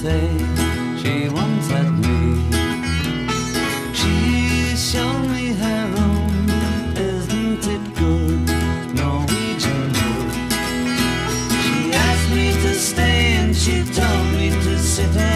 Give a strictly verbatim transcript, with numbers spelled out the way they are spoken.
say she once had me. She showed me her room, isn't it good, Norwegian wood. She asked me to stay and she told me to sit down.